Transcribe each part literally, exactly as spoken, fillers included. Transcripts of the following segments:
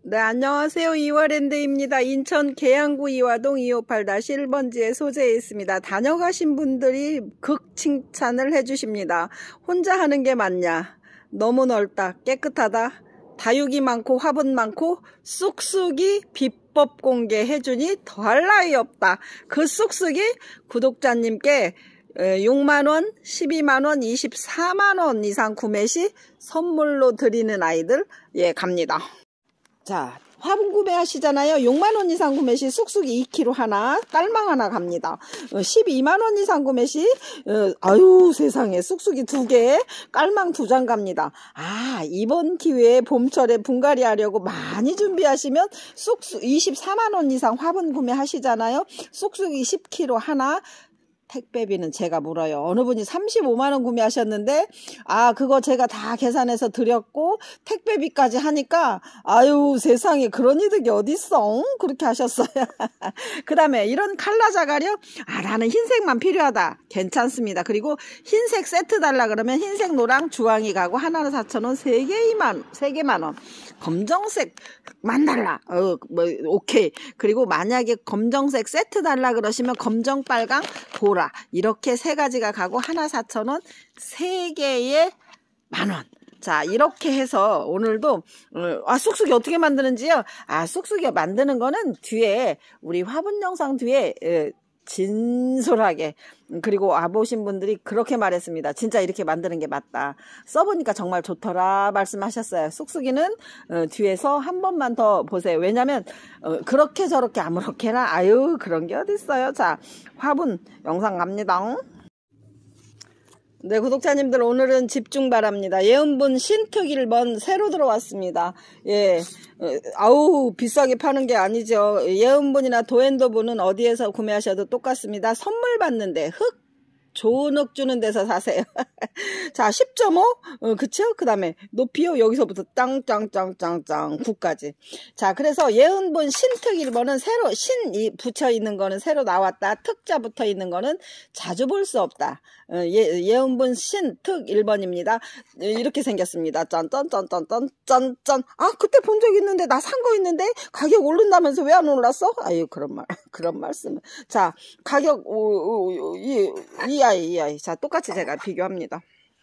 네, 안녕하세요. 이화랜드입니다. 인천 계양구 이화동 이오팔 일 번지에 소재해 있습니다. 다녀가신 분들이 극 칭찬을 해주십니다. 혼자 하는 게 맞냐? 너무 넓다, 깨끗하다, 다육이 많고 화분 많고 쑥쑥이 비법 공개해주니 더할 나위 없다. 그 쑥쑥이 구독자님께 육만 원, 십이만 원, 이십사만 원 이상 구매 시 선물로 드리는 아이들 예 갑니다. 자, 화분 구매하시잖아요. 육만 원 이상 구매 시 쑥쑥이 이 킬로그램 하나, 깔망 하나 갑니다. 십이만 원 이상 구매 시 어, 아유 세상에 쑥쑥이 두 개, 깔망 두 장 갑니다. 아, 이번 기회에 봄철에 분갈이 하려고 많이 준비하시면 쑥쑥 이십사만 원 이상 화분 구매하시잖아요. 쑥쑥이 십 킬로그램 하나, 택배비는 제가 물어요. 어느 분이 삼십오만 원 구매하셨는데 아 그거 제가 다 계산해서 드렸고 택배비까지 하니까 아유 세상에 그런 이득이 어딨어? 그렇게 하셨어요. 그 다음에 이런 칼라 자가려 아 나는 흰색만 필요하다. 괜찮습니다. 그리고 흰색 세트 달라 그러면 흰색 노랑 주황이 가고 하나는 사천 원, 세 개 이만 세 개만 원. 검정색만 달라. 어, 뭐 오케이. 그리고 만약에 검정색 세트 달라 그러시면 검정, 빨강, 보라 이렇게 세 가지가 가고 하나 사천 원, 세 개에 만 원. 자, 이렇게 해서 오늘도 아 쑥쑥이 어떻게 만드는지요? 아 쑥쑥이 만드는 거는 뒤에 우리 화분 영상 뒤에 진솔하게 그리고 와보신 분들이 그렇게 말했습니다. 진짜 이렇게 만드는 게 맞다. 써보니까 정말 좋더라 말씀하셨어요. 쑥쑥이는 어, 뒤에서 한 번만 더 보세요. 왜냐면 어, 그렇게 저렇게 아무렇게나 아유 그런 게 어딨어요. 자, 화분 영상 갑니다. 네, 구독자님들 오늘은 집중 바랍니다. 예은분 신특 일 번 새로 들어왔습니다. 예, 아우 비싸게 파는 게 아니죠. 예은분이나 도엔도분은 어디에서 구매하셔도 똑같습니다. 선물 받는데 흑 좋은 흙 주는 데서 사세요. 자, 십 점 오 어, 그쵸? 그 다음에 높이요 여기서부터 짱짱짱짱짱 구까지. 자, 그래서 예은분 신특 일 번은 새로 신이 붙여 있는 거는 새로 나왔다. 특자 붙어 있는 거는 자주 볼 수 없다. 어, 예, 예은분 신특 일 번입니다. 이렇게 생겼습니다. 짠짠짠짠짠짠짠. 아 그때 본 적 있는데 나 산 거 있는데 가격 오른다면서 왜 안 올랐어? 아유 그런 말 그런 말씀. 자, 가격 오, 오, 이, 이 아이 이 아이 자 똑같이 제가 비교합니다.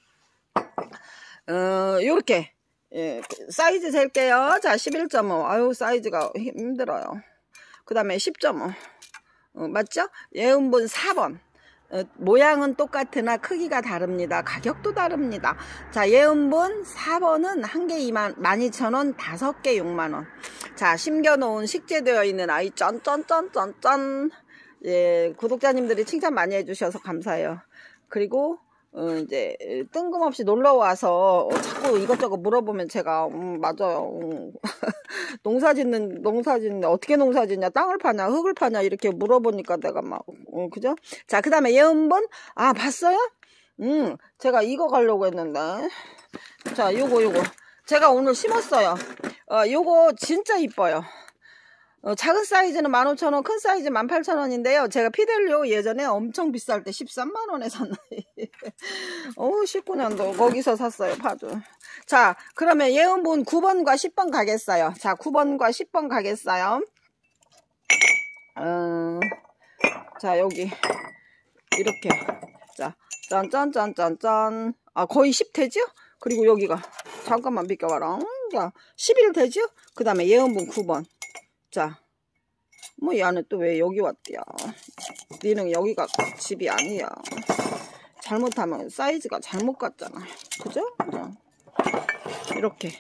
어 요렇게 예, 사이즈 셀게요. 자, 십일 점 오. 아유 사이즈가 힘들어요. 그 다음에 십 점 오 어, 맞죠? 예은분 사 번 어, 모양은 똑같으나 크기가 다릅니다. 가격도 다릅니다. 자, 예은분 사 번은 한 개 만 이천 원, 다섯 개 육만 원. 자, 심겨놓은 식재되어 있는 아이 짠짠짠짠짠. 예, 구독자님들이 칭찬 많이 해주셔서 감사해요. 그리고 어, 이제 뜬금없이 놀러와서 어, 자꾸 이것저것 물어보면 제가 음, 맞아요. 음. 농사 짓는 농사 짓는 어떻게 농사 짓냐, 땅을 파냐, 흙을 파냐 이렇게 물어보니까 내가 막 어, 그죠? 자, 그 다음에 예은분 아 봤어요? 음 제가 이거 가려고 했는데 자 요거 요거 제가 오늘 심었어요. 어, 요거 진짜 이뻐요. 어, 작은 사이즈는 만 오천 원, 큰 사이즈 만 팔천 원인데요. 제가 피델리오 예전에 엄청 비쌀 때 십삼만 원에 샀나요? 어우, 십구 년도 거기서 샀어요, 파주. 자, 그러면 예은분 구 번과 십 번 가겠어요. 자, 구 번과 십 번 가겠어요. 어, 자, 여기. 이렇게. 자, 짠짠짠짠짠. 아, 거의 십 되죠? 그리고 여기가. 잠깐만 비켜봐라. 자, 십일 되죠? 그 다음에 예은분 구 번. 자, 뭐 이 안에 또 왜 여기 왔대요? 니는 여기가 집이 아니야. 잘못하면 사이즈가 잘못 갔잖아. 그죠? 자, 이렇게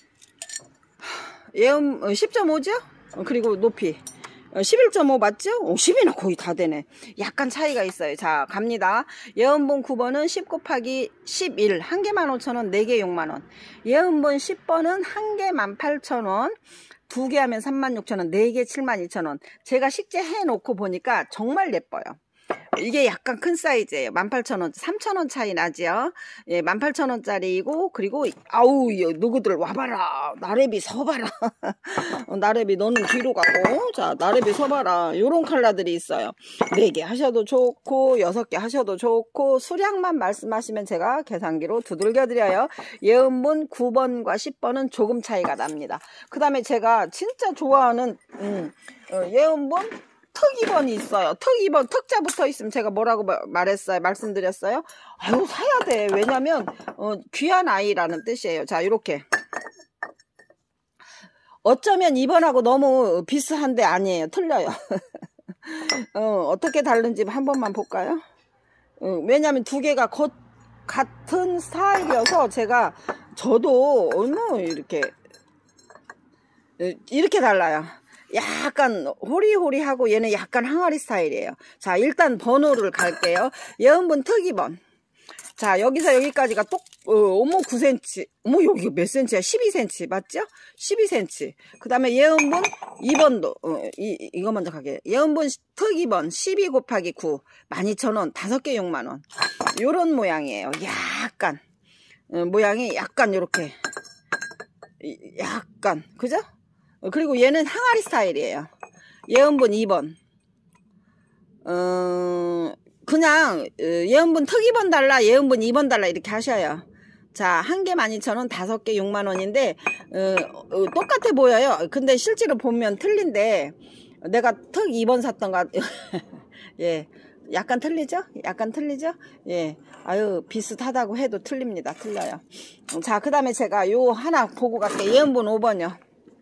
예음 십 점 오죠? 그리고 높이 십일 점 오 맞죠? 오, 십이나 거의 다 되네. 약간 차이가 있어요. 자, 갑니다. 예은분 구 번은 십 곱하기 십일, 한 개 만 오천 원, 네 개 육만 원. 예은분 십 번은 한 개 만 팔천 원, 두 개 하면 삼만 육천 원, 네 개 칠만 이천 원. 제가 식재 해놓고 보니까 정말 예뻐요. 이게 약간 큰 사이즈예요. 만 팔천 원, 삼천 원 차이 나죠? 예, 만 팔천 원짜리이고, 그리고, 아우, 누구들 와봐라. 나래비 서봐라. 나래비 너는 뒤로 가고, 자, 나래비 서봐라. 요런 컬러들이 있어요. 네 개 하셔도 좋고, 여섯 개 하셔도 좋고, 수량만 말씀하시면 제가 계산기로 두들겨 드려요. 예은분 구 번과 십 번은 조금 차이가 납니다. 그 다음에 제가 진짜 좋아하는, 음, 어, 예은분, 특 이 번이 있어요. 특 이 번, 특자 붙어 있으면 제가 뭐라고 말했어요? 말씀드렸어요? 아유, 사야 돼. 왜냐면, 어, 귀한 아이라는 뜻이에요. 자, 요렇게. 어쩌면 이 번하고 너무 비슷한데 아니에요. 틀려요. 어, 어떻게 다른지 한 번만 볼까요? 어, 왜냐면 두 개가 겉, 같은 스타일이어서 제가, 저도, 어머, 이렇게, 이렇게 달라요. 약간 호리호리하고 얘는 약간 항아리 스타일이에요. 자, 일단 번호를 갈게요. 예은분 특 이 번. 자, 여기서 여기까지가 똑, 어, 어머 구 센티미터. 어머 여기 몇 센치야? 십이 센티미터 맞죠? 십이 센티미터. 그 다음에 예은분 이 번도 어, 이, 이거 먼저 가게. 예은분 특 이 번 십이 곱하기 구 만 이천 원 다섯 개 육만 원. 요런 모양이에요. 약간 어, 모양이 약간 요렇게 약간 그죠? 그리고 얘는 항아리 스타일이에요. 예은분 이 번. 어, 그냥, 예은분 특 이 번 달라, 예은분 이 번 달라, 이렇게 하셔요. 자, 한 개 만 이천 원, 다섯 개 육만 원인데, 어, 어, 똑같아 보여요. 근데 실제로 보면 틀린데, 내가 특 이 번 샀던가, 예. 약간 틀리죠? 약간 틀리죠? 예. 아유, 비슷하다고 해도 틀립니다. 틀려요. 자, 그 다음에 제가 요 하나 보고 갈게요. 예은분 오 번요.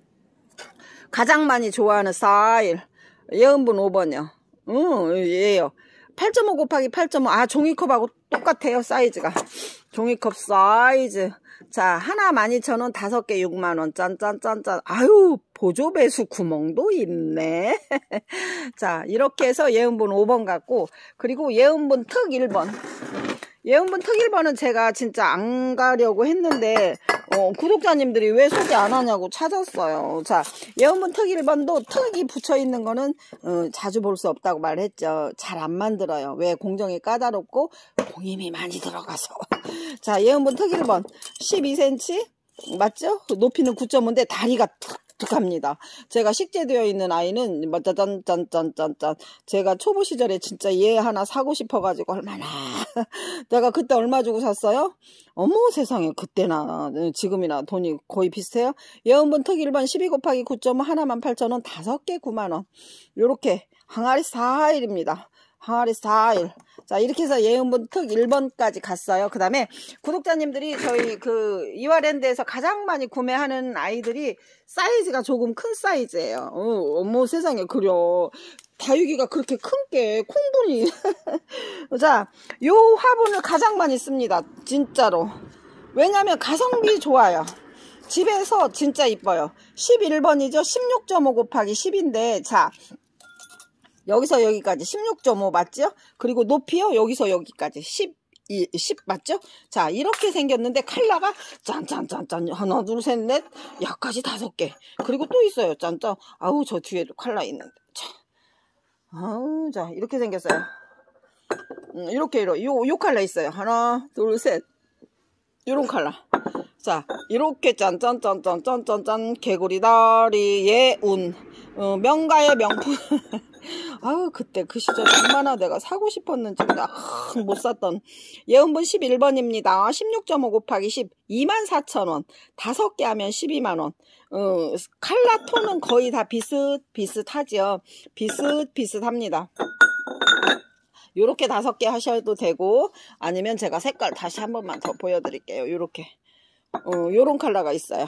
가장 많이 좋아하는 스타일. 예은분 오 번이요. 응, 예요. 팔 점 오 곱하기 팔 점 오. 아, 종이컵하고 똑같아요, 사이즈가. 종이컵 사이즈. 자, 하나 만 이천 원, 다섯 개 육만 원. 짠짠짠짠. 아유, 보조 배수 구멍도 있네. 자, 이렇게 해서 예은분 오 번 같고, 그리고 예은분 특 일 번. 예은분 특 일 번은 제가 진짜 안 가려고 했는데 어, 구독자님들이 왜 소개 안 하냐고 찾았어요. 자, 예은분 특 일 번도 특이 붙여 있는 거는 어, 자주 볼 수 없다고 말했죠. 잘 안 만들어요. 왜? 공정이 까다롭고 공임이 많이 들어가서. 자, 예은분 특 일 번 십이 센티미터 맞죠? 높이는 구 점 오인데 다리가 툭툭합니다. 제가 식재되어 있는 아이는 짠짠짠짠짠 제가 초보 시절에 진짜 얘 하나 사고 싶어가지고 얼마나 내가 그때 얼마 주고 샀어요? 어머 세상에 그때나 지금이나 돈이 거의 비슷해요. 예은분 특 일 번 십이 곱하기 구 점 오 하나만 팔천 원 다섯 개 구만 원 요렇게 항아리 스타일입니다. 항아리 스타일. 자, 이렇게 해서 예은분 특 일 번까지 갔어요. 그 다음에 구독자님들이 저희 그 이화랜드에서 가장 많이 구매하는 아이들이 사이즈가 조금 큰 사이즈예요. 어, 어머 세상에 그려. 다육이가 그렇게 큰 게 콩분이. 자, 요 화분을 가장 많이 씁니다. 진짜로. 왜냐면 가성비 좋아요. 집에서 진짜 이뻐요. 십일 번이죠. 십육 점 오 곱하기 십인데 자. 여기서 여기까지 십육 점 오 맞죠? 그리고 높이요 여기서 여기까지 십, 십 맞죠? 자 이렇게 생겼는데 컬러가 짠짠짠짠 하나 둘 셋 넷 약까지 다섯 개 그리고 또 있어요 짠짠 아우 저 뒤에도 컬러 있는데 자, 아우 자 이렇게 생겼어요. 음, 이렇게 이렇게 요, 요 컬러 있어요. 하나 둘 셋 요런 컬러. 자 이렇게 짠짠짠짠짠짠짠 개구리 다리 예운 어, 명가의 명품. 아유 그때 그 시절 얼마나 내가 사고 싶었는지 아, 못 샀던. 예은분 십일 번입니다. 십육 점 오 곱하기 십 이만 사천 원 다섯 개 하면 십이만 원. 어, 칼라 톤은 거의 다 비슷비슷하지요. 비슷비슷합니다. 요렇게 다섯 개 하셔도 되고 아니면 제가 색깔 다시 한 번만 더 보여드릴게요. 요렇게 어, 요런 컬러가 있어요.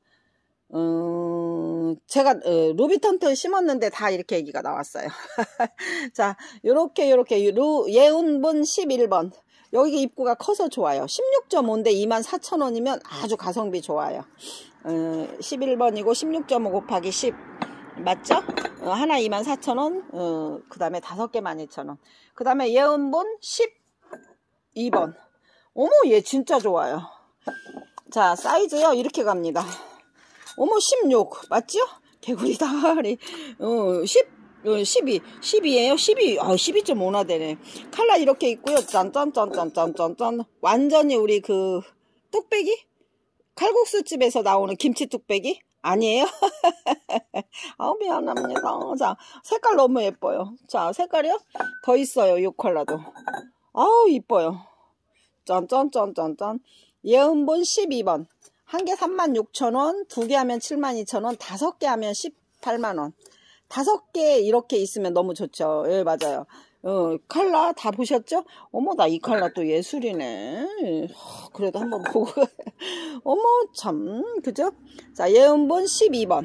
어, 제가 어, 루비턴트 심었는데 다 이렇게 얘기가 나왔어요. 자, 요렇게 요렇게 루, 예은분 십일 번 여기 입구가 커서 좋아요. 십육 점 오인데 이만 사천 원이면 아주 가성비 좋아요. 어, 십일 번이고 십육 점 오 곱하기 십 맞죠? 어, 하나 이만 사천 원 어, 그 다음에 다섯 개 만 이천 원 그 다음에 예은분 십이 번 어머 얘 진짜 좋아요. 자 사이즈요 이렇게 갑니다. 어머 십육 맞죠? 개구리 다리 어, 십 십이, 십이에요? 십이, 아, 십이 점 오나 되네. 칼라 이렇게 있고요. 짠짠짠짠짠짠짠. 완전히 우리 그, 뚝배기? 칼국수집에서 나오는 김치 뚝배기? 아니에요? 아우, 미안합니다. 자, 색깔 너무 예뻐요. 자, 색깔이요? 더 있어요, 이 컬러도. 아우, 이뻐요. 짠짠짠짠짠. 예은본 십이 번. 한 개 삼만 육천 원, 두 개 하면 칠만 이천 원, 다섯 개 하면 십팔만 원. 다섯 개 이렇게 있으면 너무 좋죠. 예, 맞아요. 어, 칼라 다 보셨죠? 어머, 나 이 칼라 또 예술이네. 그래도 한번 보고. 어머, 참, 그죠? 자, 예은본 십이 번.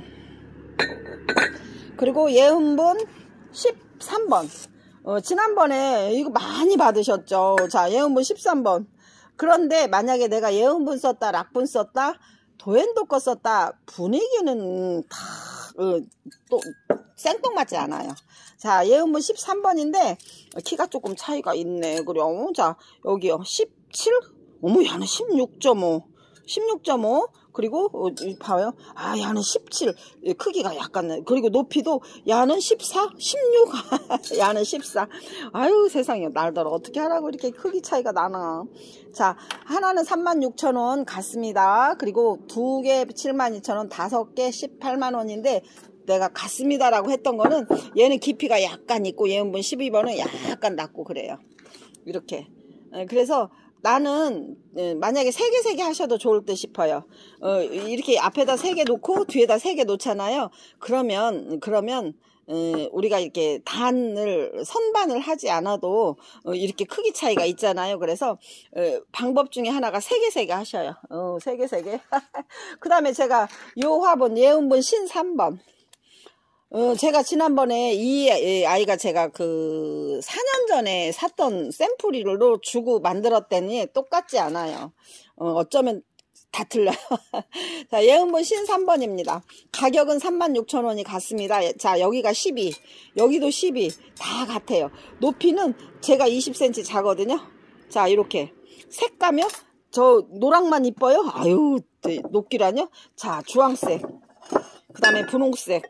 그리고 예은본 십삼 번. 어, 지난번에 이거 많이 받으셨죠? 자, 예은본 십삼 번. 그런데 만약에 내가 예은분 썼다, 락분 썼다, 도엔도 거 썼다, 분위기는 다, 어, 또, 생뚱맞지 않아요. 자, 예은분 십삼 번인데, 키가 조금 차이가 있네. 그래, 어머, 자, 여기요. 십칠? 어머, 야는 십육 점 오. 십육 점 오. 그리고, 어, 봐요. 아, 야는 십칠. 크기가 약간, 그리고 높이도, 야는 십사? 십육? 야는 십사. 아유, 세상에. 날더러 어떻게 하라고 이렇게 크기 차이가 나나. 자, 하나는 삼만 육천 원 같습니다. 그리고 두 개 칠만 이천 원, 다섯 개 십팔만 원인데, 내가 같습니다라고 했던 거는, 얘는 깊이가 약간 있고, 예은분 십이 번은 약간 낮고 그래요. 이렇게. 그래서, 나는 만약에 세 개 세 개 하셔도 좋을 듯 싶어요. 어, 이렇게 앞에다 세 개 놓고 뒤에다 세 개 놓잖아요. 그러면 그러면 어, 우리가 이렇게 단을 선반을 하지 않아도 어, 이렇게 크기 차이가 있잖아요. 그래서 어, 방법 중에 하나가 세 개 세 개 하셔요. 어, 세 개 세 개. 그 다음에 제가 요 화분 예은분 신삼 번. 어, 제가 지난번에 이 아이가 제가 그 사 년 전에 샀던 샘플이로 주고 만들었더니 똑같지 않아요. 어, 어쩌면 다 틀려요. 자, 예은본 신삼 번입니다. 가격은 삼만 육천 원이 같습니다. 자, 여기가 십이, 여기도 십이, 다 같아요. 높이는 제가 이십 센티미터 자거든요. 자, 이렇게. 색감이요? 저 노랑만 이뻐요? 아유, 높기라뇨? 자, 주황색. 그 다음에 분홍색.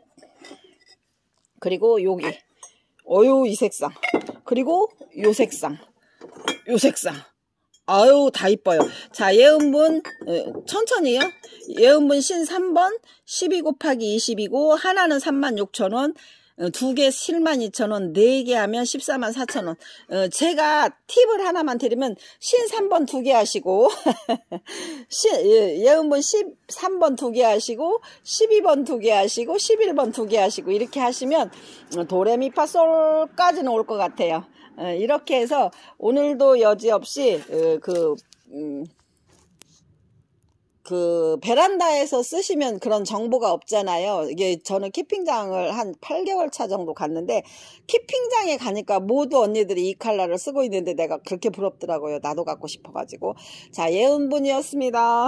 그리고 여기 어유 이 색상, 그리고 요 색상, 요 색상. 아유, 다 이뻐요. 자, 예은분 천천히요. 예은분 신삼 번 십이 곱하기 이십이고 하나는 삼만 육천 원, 두 개 칠만 이천 원, 네 개 하면 십사만 사천 원. 어, 제가 팁을 하나만 드리면 신삼 번 두 개 하시고 예은분 십삼 번 두 개 하시고 십이 번 두 개 하시고 십일 번 두 개 하시고 이렇게 하시면 도레미파솔까지는 올 것 같아요. 어, 이렇게 해서 오늘도 여지없이 어, 그 음, 그 베란다에서 쓰시면 그런 정보가 없잖아요. 이게 저는 키핑장을 한 팔 개월 차 정도 갔는데 키핑장에 가니까 모두 언니들이 이 컬러를 쓰고 있는데 내가 그렇게 부럽더라고요. 나도 갖고 싶어가지고. 자, 예은분이었습니다.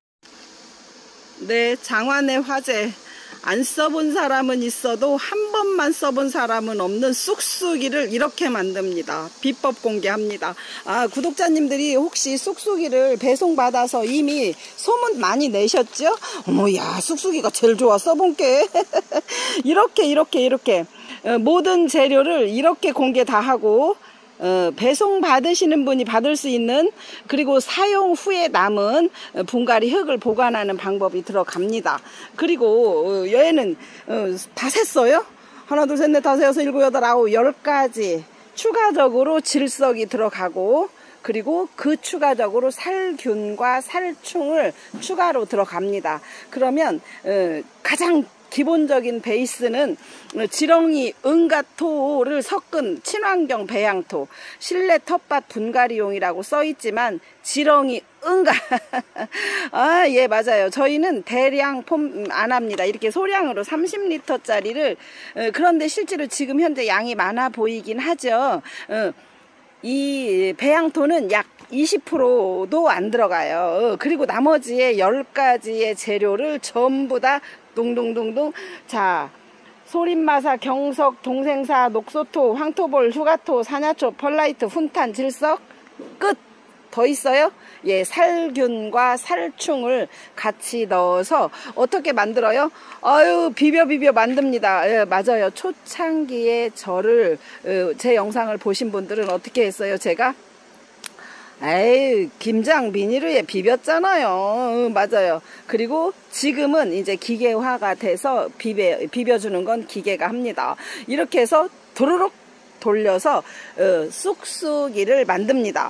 네, 장안의 화제. 안 써본 사람은 있어도 한 번만 써본 사람은 없는 쑥쑥이를 이렇게 만듭니다. 비법 공개합니다. 아, 구독자님들이 혹시 쑥쑥이를 배송받아서 이미 소문 많이 내셨죠? 어머, 야, 쑥쑥이가 제일 좋아, 써본 게. 이렇게 이렇게 이렇게 어, 모든 재료를 이렇게 공개 다 하고 어, 배송 받으시는 분이 받을 수 있는, 그리고 사용 후에 남은 분갈이 흙을 보관하는 방법이 들어갑니다. 그리고 어, 얘는 어, 다 샜어요. 하나 둘 셋 넷 다섯 여섯 일곱 여덟 아홉 열 가지 추가적으로 질석이 들어가고, 그리고 그 추가적으로 살균과 살충을 추가로 들어갑니다. 그러면 어, 가장 기본적인 베이스는 지렁이 은가토를 섞은 친환경 배양토, 실내 텃밭 분갈이용이라고 써있지만 지렁이 은가 아, 예, 맞아요. 저희는 대량 폼 안 합니다. 이렇게 소량으로 삼십 리터짜리를 어, 그런데 실제로 지금 현재 양이 많아 보이긴 하죠. 어, 이 배양토는 약 이십 퍼센트도 안 들어가요. 어, 그리고 나머지의 열 가지의 재료를 전부 다 동동동동. 자, 소림마사, 경석, 동생사, 녹소토, 황토볼, 휴가토, 사냐초, 펄라이트, 훈탄, 질석, 끝. 더 있어요? 예, 살균과 살충을 같이 넣어서 어떻게 만들어요? 아유, 비벼 비벼 만듭니다. 예, 맞아요. 초창기에 저를 어, 제 영상을 보신 분들은 어떻게 했어요? 제가 에이, 김장 비닐에 비볐잖아요. 어, 맞아요. 그리고 지금은 이제 기계화가 돼서 비벼, 비벼주는 건 기계가 합니다. 이렇게 해서 도로록 돌려서 어, 쑥쑥이를 만듭니다.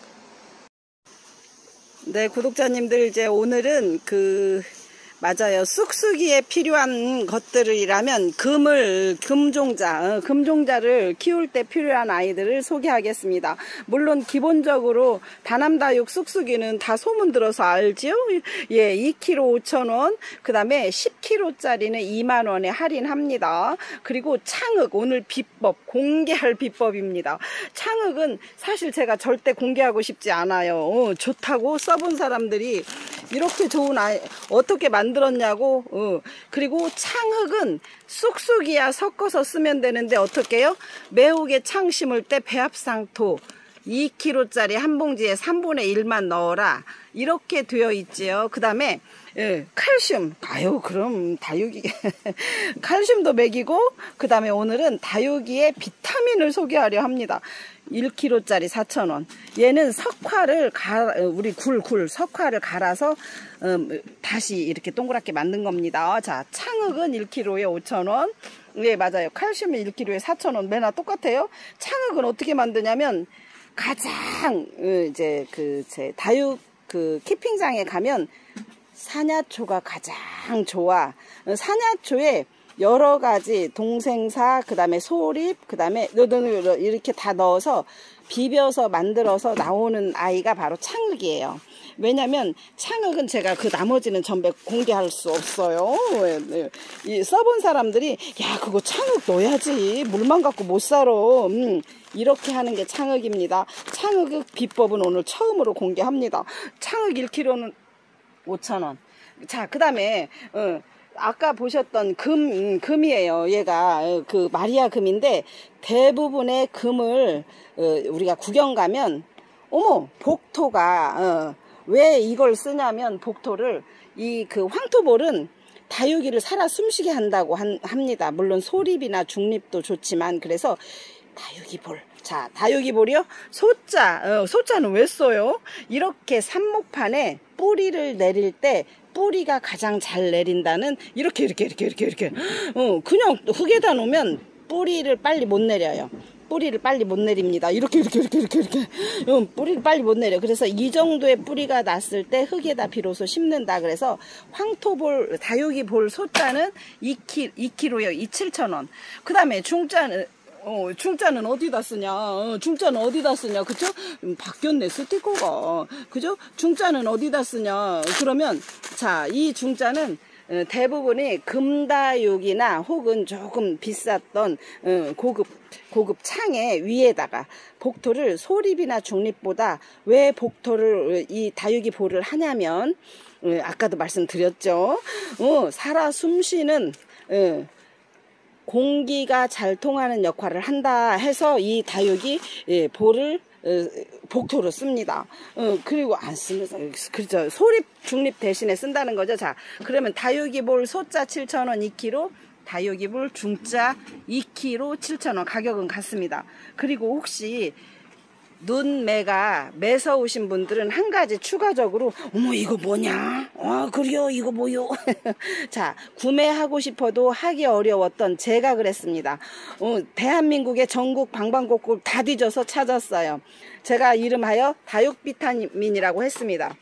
네, 구독자님들, 이제 오늘은 그 맞아요. 쑥쑥이에 필요한 것들이라면 금을, 금종자, 어, 금종자를 키울 때 필요한 아이들을 소개하겠습니다. 물론 기본적으로 다남다육 쑥쑥이는 다 소문 들어서 알지요? 예, 이 킬로그램 오천 원, 그 다음에 십 킬로그램짜리는 이만 원에 할인합니다. 그리고 창흑, 오늘 비법, 공개할 비법입니다. 창흑은 사실 제가 절대 공개하고 싶지 않아요. 어, 좋다고 써본 사람들이 이렇게 좋은 아이, 어떻게 만 만들었냐고. 어. 그리고 창흑은 쑥쑥이야 섞어서 쓰면 되는데 어떻게 해요? 매우게 창 심을 때 배합상토 이 킬로그램짜리 한 봉지에 삼분의 일만 넣어라, 이렇게 되어 있지요. 그 다음에 예, 칼슘, 아유 그럼 다육이 칼슘도 먹이고, 그 다음에 오늘은 다육이의 비타민을 소개하려 합니다. 일 킬로그램짜리 사천 원. 얘는 석화를 갈아, 우리 굴, 굴, 석화를 갈아서 음, 다시 이렇게 동그랗게 만든 겁니다. 자, 창흑은 일 킬로그램에 오천 원. 네, 맞아요. 칼슘은 일 킬로그램에 사천 원. 맨날 똑같아요. 창흑은 어떻게 만드냐면, 가장 이제 그 제 다육 그 키핑장에 가면 사냐초가 가장 좋아. 사냐초에 여러 가지 동생사, 그 다음에 소립, 그 다음에 이렇게 다 넣어서 비벼서 만들어서 나오는 아이가 바로 창흑이에요. 왜냐면 창흑은 제가 그 나머지는 전부 공개할 수 없어요. 이 써본 사람들이 야 그거 창흑 넣어야지, 물만 갖고 못 살아, 음, 이렇게 하는 게 창흑입니다. 창흑 비법은 오늘 처음으로 공개합니다. 창흑 일 킬로그램는 오천 원. 자, 그 다음에 어, 아까 보셨던 금, 음, 금이에요. 얘가 그 마리아 금인데, 대부분의 금을 어, 우리가 구경 가면 어머 복토가 어, 왜 이걸 쓰냐면, 복토를 이 그 황토볼은 다육이를 살아 숨쉬게 한다고 한, 합니다. 물론 소립이나 중립도 좋지만. 그래서 다육이볼. 자, 다육이볼이요. 소자, 어, 소자는 왜 써요? 이렇게 삽목판에 뿌리를 내릴 때 뿌리가 가장 잘 내린다는, 이렇게 이렇게 이렇게 이렇게 이렇게 어, 그냥 흙에다 놓으면 뿌리를 빨리 못 내려요. 뿌리를 빨리 못 내립니다. 이렇게 이렇게 이렇게 이렇게 이렇게 어, 뿌리를 빨리 못 내려. 그래서 이 정도의 뿌리가 났을 때 흙에다 비로소 심는다. 그래서 황토볼, 다육이볼 소자는 이 킬로그램요. 이 칠천 원. 그 다음에 중자는 어, 중자는 어디다 쓰냐? 어, 중자는 어디다 쓰냐? 그쵸? 음, 바뀌었네, 스티커가. 그죠? 중자는 어디다 쓰냐? 그러면, 자, 이 중자는 어, 대부분이 금다육이나 혹은 조금 비쌌던 어, 고급, 고급 창의 위에다가 복토를 소립이나 중립보다 왜 복토를 이 다육이 볼을 하냐면, 어, 아까도 말씀드렸죠. 어, 살아 숨쉬는, 어, 공기가 잘 통하는 역할을 한다 해서 이 다육이 예, 볼을 어, 복토로 씁니다. 어, 그리고 안 쓰면서, 그렇죠. 소립, 중립 대신에 쓴다는 거죠. 자, 그러면 다육이 볼 소자 칠천 원 이 킬로그램, 다육이 볼 중자 이 킬로그램 칠천 원. 가격은 같습니다. 그리고 혹시 눈매가 매서우신 분들은 한 가지 추가적으로, 어머 이거 뭐냐, 아 그래요 이거 뭐요 자, 구매하고 싶어도 하기 어려웠던 제가 그랬습니다. 어, 대한민국의 전국 방방곡곡 다 뒤져서 찾았어요. 제가 이름하여 다육 비타민이라고 했습니다.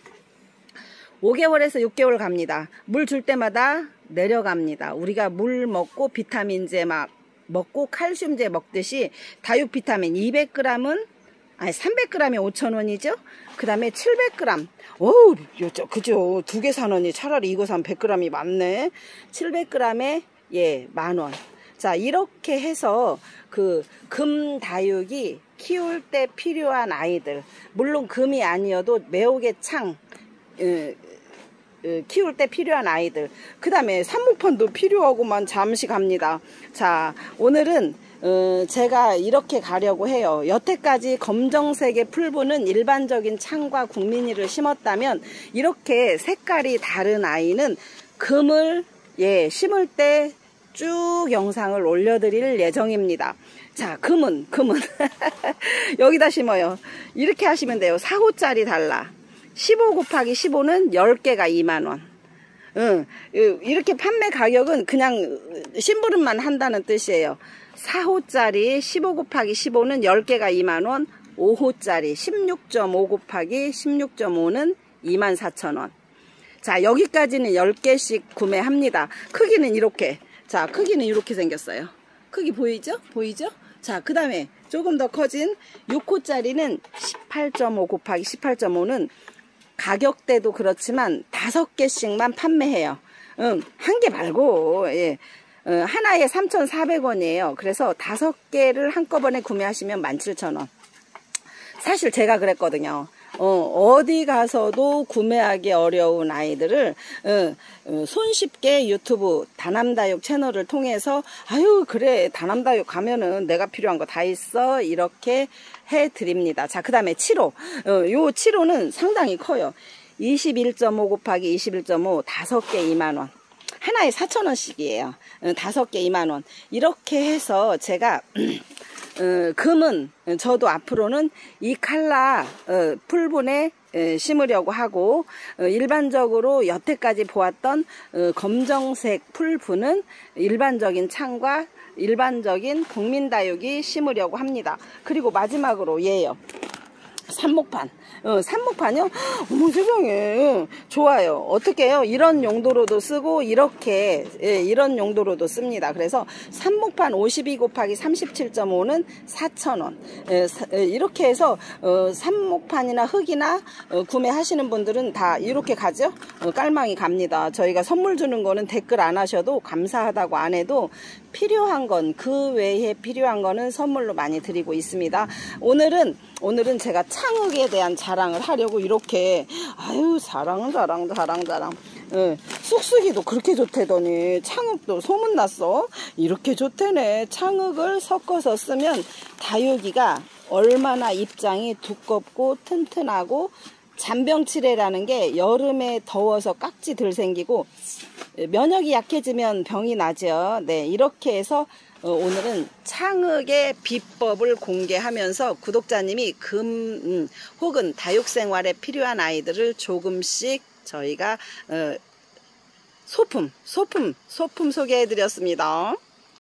오 개월에서 육 개월 갑니다. 물 줄 때마다 내려갑니다. 우리가 물 먹고 비타민제 막 먹고 칼슘제 먹듯이 다육 비타민 이백 그램은 아니 삼백 그램이 오천 원이죠. 그 다음에 칠백 그램, 어우 그죠, 두 개 사느니 차라리 이거 사면 백 그램이 많네. 칠백 그램에 예 만 원. 자, 이렇게 해서 그 금 다육이 키울 때 필요한 아이들, 물론 금이 아니어도 매혹의 창 예, 키울 때 필요한 아이들, 그 다음에 삽목판도 필요하고만 잠시 갑니다. 자, 오늘은 어, 제가 이렇게 가려고 해요. 여태까지 검정색의 풀분은 일반적인 창과 국민이를 심었다면 이렇게 색깔이 다른 아이는 금을 예, 심을 때 쭉 영상을 올려드릴 예정입니다. 자, 금은 금은 여기다 심어요. 이렇게 하시면 돼요. 사 호짜리 달라. 십오 곱하기 십오는 열 개가 이만 원. 응, 이렇게 판매 가격은 그냥 심부름만 한다는 뜻이에요. 사 호짜리 십오 곱하기 십오는 열 개가 이만 원, 오 호짜리 십육 점 오 곱하기 십육 점 오는 이만 사천 원. 자, 여기까지는 열 개씩 구매합니다. 크기는 이렇게. 자, 크기는 이렇게 생겼어요. 크기 보이죠? 보이죠? 자, 그 다음에 조금 더 커진 육 호짜리는 십팔 점 오 곱하기 십팔 점 오는 가격대도 그렇지만 다섯 개씩만 판매해요. 응, 한 개 말고, 예. 어, 하나에 삼천사백 원이에요. 그래서 다섯 개를 한꺼번에 구매하시면 만 칠천 원. 사실 제가 그랬거든요. 어, 어디 가서도 구매하기 어려운 아이들을 어, 어, 손쉽게 유튜브 다남다육 채널을 통해서 아유 그래 다남다육 가면은 내가 필요한 거 다 있어 이렇게 해드립니다. 자, 그 다음에 칠 호. 어, 요 칠 호는 상당히 커요. 이십일 점 오 곱하기 이십일 점 오 다섯 개 이만 원. 하나에 사천 원씩이에요. 어, 다섯 개 이만 원. 이렇게 해서 제가 어, 금은 저도 앞으로는 이 칼라 어, 풀분에 에, 심으려고 하고 어, 일반적으로 여태까지 보았던 어, 검정색 풀분은 일반적인 창과 일반적인 국민다육이 심으려고 합니다. 그리고 마지막으로 얘요. 삽목판. 어, 삽목판이요? 어머 세상에. 좋아요. 어떻게 해요? 이런 용도로도 쓰고 이렇게 예, 이런 용도로도 씁니다. 그래서 삽목판 오십이 곱하기 삼십칠 점 오는 사천 원. 예, 사, 예, 이렇게 해서 어, 삽목판이나 흙이나 어, 구매하시는 분들은 다 이렇게 가죠? 어, 깔망이 갑니다. 저희가 선물 주는 거는 댓글 안 하셔도 감사하다고 안 해도 필요한 건 그 외에 필요한 거는 선물로 많이 드리고 있습니다. 오늘은 오늘은 제가 창흑에 대한 자랑을 하려고 이렇게 아유 자랑 자랑 자랑 자랑 예, 쑥쑥이도 그렇게 좋대더니 창흑도 소문났어. 이렇게 좋대네. 창흑을 섞어서 쓰면 다육이가 얼마나 입장이 두껍고 튼튼하고 잔병치레라는 게 여름에 더워서 깍지 들 생기고 면역이 약해지면 병이 나죠. 네, 이렇게 해서 어, 오늘은 창흑의 비법을 공개하면서 구독자님이 금 음, 혹은 다육생활에 필요한 아이들을 조금씩 저희가 어, 소품, 소품, 소품 소개해 드렸습니다.